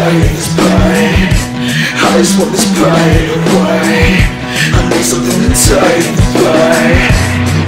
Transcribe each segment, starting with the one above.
pain, this pain. I just want this pain away. I need something to take the pain.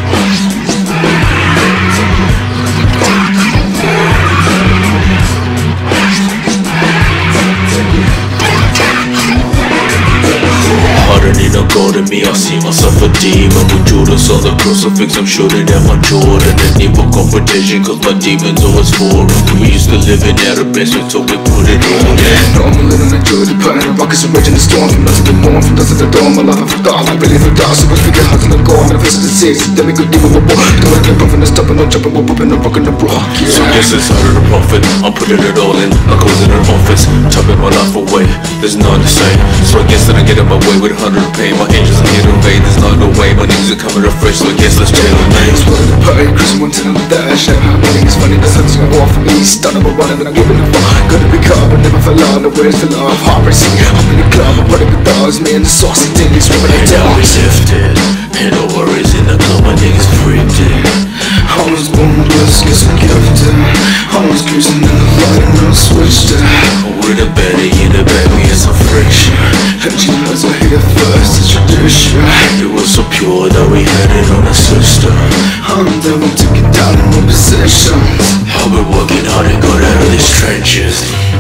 I don't need no God in me, I see myself a demon with Judas on the crucifix, I'm shooting at my Jordan. And need for confrontation, cause my demons always foreign. We used to live in outer basement, so we put it on. No, I'm a little enjoy the pain. The rockets are raging the storm. From dusk to the morn, from dusk to the dawn. My life I've thought, I really feel dark. So much bigger hearts in the gore. I'm in the face of the disease. Then we could deal with a war. Don't wanna get pumping and stopping, no jumping, we're popping, no rocking the rock. So yes, inside of the prophet, I'm putting it all in. Like I was in an office, chopping my life away. There's none to say. So I guess that I get in my way with 100 pain. My angels are here to invade, there's not no way. My niggas are coming up fresh, so I guess let's chill and names. Wanted to pay, Chris went to the dash. My niggas funny, that's something I go off for me. Stunning, but running, and I'm giving a fuck. Gonna be caught, but never fell out. Where's the love? Heart racing. I'm in the club, I'm running with dogs. Me and the saucy daily swimming in Now we dogs. lifted, and no worries in the club, my niggas freaked it. I was born blessed, guess I'm gifted. I was cruising in the light and I switched it. With a Betty in the back, we had some friction. And she knows I hit it first, it's tradition. It was so pure that we had it on a sister. I'm devil to get down in my positions. I've been working hard and got out of these trenches.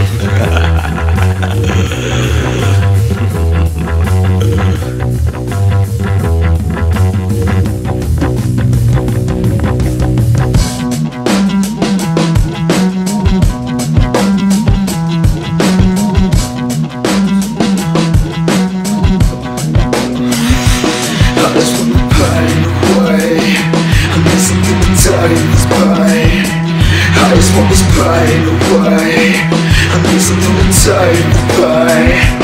I just want the pain away. I need something to take this pain. I just want this pain away. I need something to take the pain.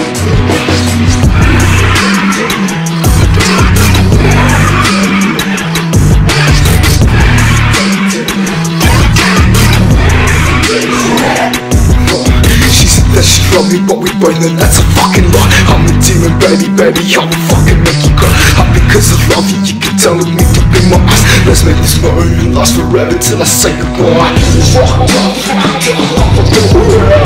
She said that she love me, but we both know that's a fucking lie. I'm a demon, baby, I will fucking make you cry. Because I love you, you can tell me to be my eyes. Let's make this moment last forever till I say goodbye.